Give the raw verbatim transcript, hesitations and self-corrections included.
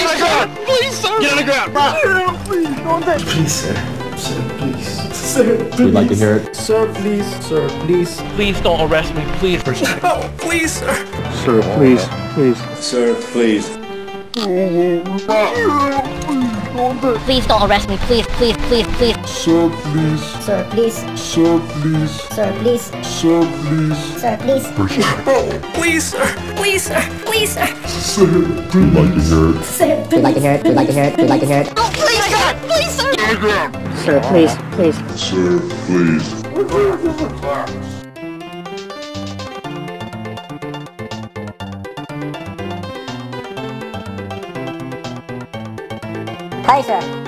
on the ground! Please, sir! Get on the ground! Sir, please, don't touch. Please, sir. Sir, please. Sir, please. We'd like to hear it. Sir, please. Sir, please. Please don't arrest me, please. No, please, sir. Sir, please. Please. Sir, please. Please don't arrest me, please, please, please, please. Sir, please. Sir, please. Sir, please. Sir, please. Sir, please. Sir, please. Please, sir. Please, sir. Please, sir. Sir, we'd like to hear it. Sir, we'd like to hear it, we'd like to hear it, we'd like to hear it. Oh, please, God! Please, sir! On the ground! Sir, please, please. Sir, please. Hi, sir.